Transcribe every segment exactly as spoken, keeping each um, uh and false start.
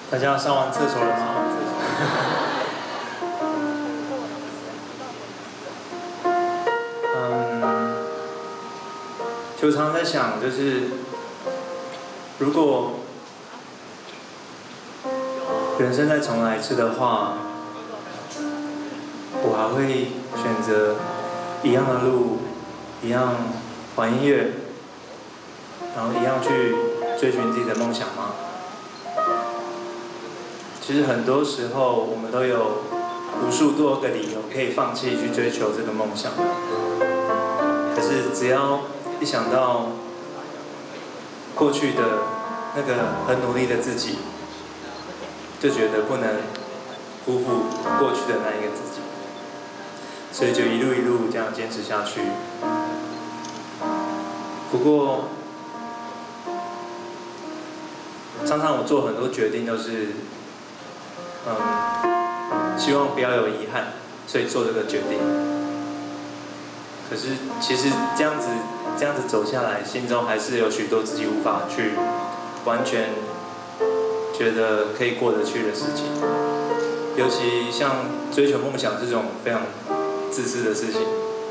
大家上完厕所了吗？嗯，就常常在想，就是如果人生再重来一次的话，我还会选择一样的路，一样玩音乐，然后一样去追寻自己的梦想吗？其实很多时候，我们都有无数多个理由可以放弃去追求这个梦想。可是只要一想到过去的那个很努力的自己，就觉得不能辜负过去的那一个自己，所以就一路一路这样坚持下去。不过，常常我做很多决定都是。嗯，希望不要有遗憾，所以做这个决定。可是其实这样子这样子走下来，心中还是有许多自己无法去完全觉得可以过得去的事情。尤其像追求梦想这种非常自私的事情，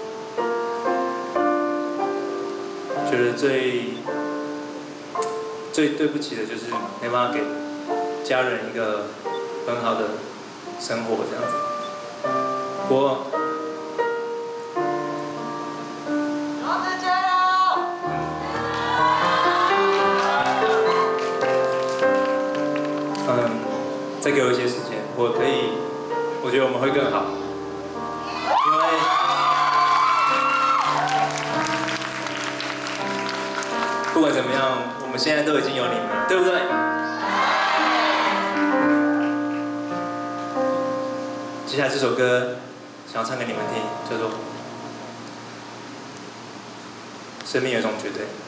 觉得最最对不起的就是没办法给家人一个很好的生活这样子。不过， 老子加油！ 嗯，再给我一些时间，我可以，我觉得我们会更好，因为不管怎么样，我们现在都已经有你们了，对不对？接下来这首歌想要唱给你们听，叫做《生命有一种绝对》。